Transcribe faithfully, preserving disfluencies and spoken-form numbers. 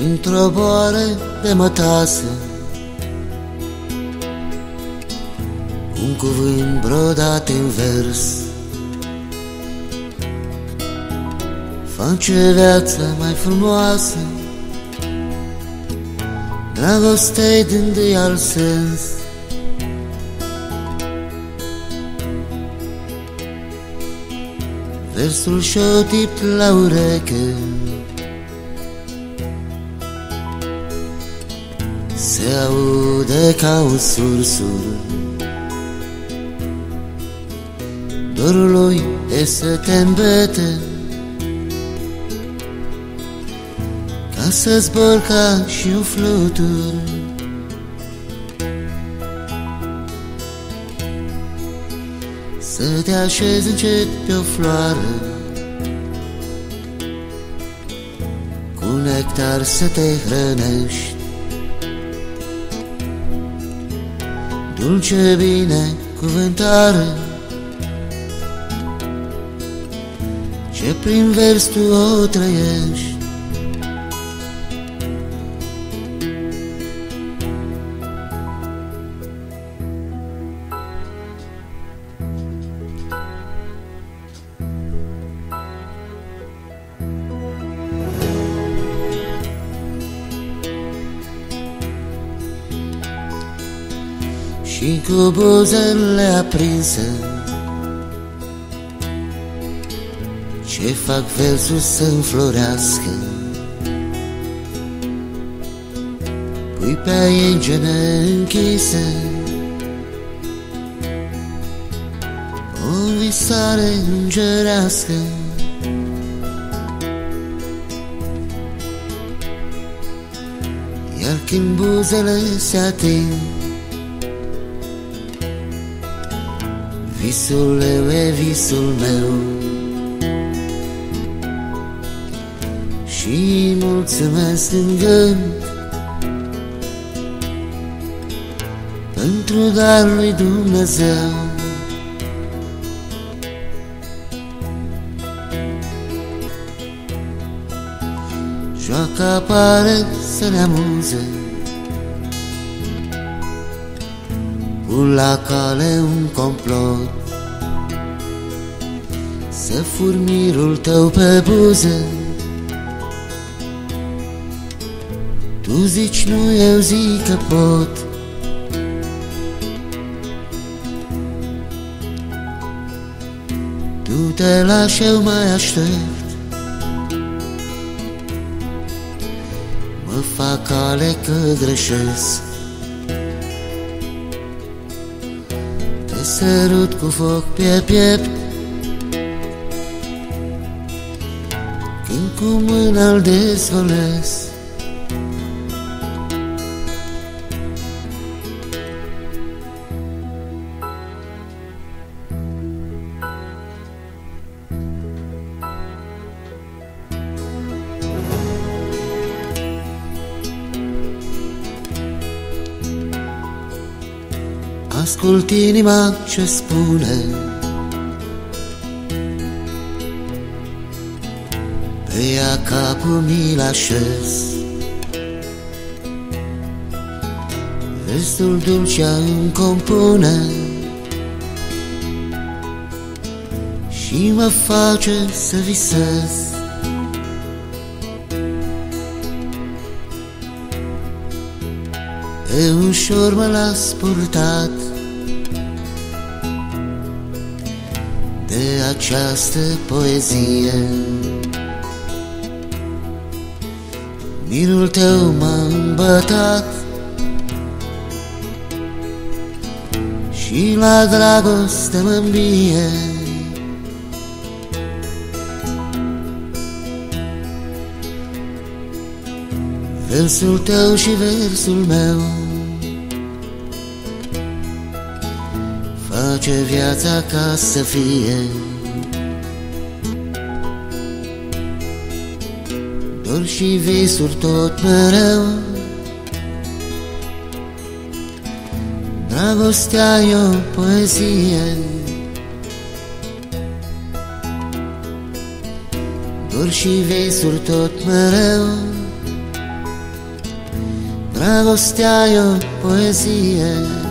într-o boară de mătasă, un cuvânt brodat în vers face viața mai frumoasă. Dragostea-i dându-i alt sens, versul șoptit la ureche se aude ca un sursur. Dorul lui e să te îmbete, ca să zbor ca și un flutur. Să te așezi încet pe o floare, cu nectar să te hrănești. Dulce binecuvântare, ce prin vers tu o trăiești. Și cu buzele aprinse, ce fac versul să înflorească, pui pe ei gene închise o visare îngerească. Iar când buzele se ating, visul meu e visul meu și mulțumesc în gând pentru darul lui Dumnezeu. Joaca pare să ne amuze, pun la cale un complot, să fur mirul tău pe buze. Tu zici nu, eu zic că pot. Tu te lași, eu mai aștept, mă fac cale că greșesc. Te sărut cu foc pe piept, când cu mâna îl dezvălesc. Ascult inima ce spune, pe ea capul mi-l așez. Vestul dulce îmi compune și mă face să visez. E ușor mă las purtat de această poezie. Mirul tău m-a îmbătat și la dragoste mă îmbie. Versul tău și versul meu face viața ca să fie. Dor și visuri tot mereu, dragostea e o poezie. Dor și visuri tot mereu, Dragostea e o poezie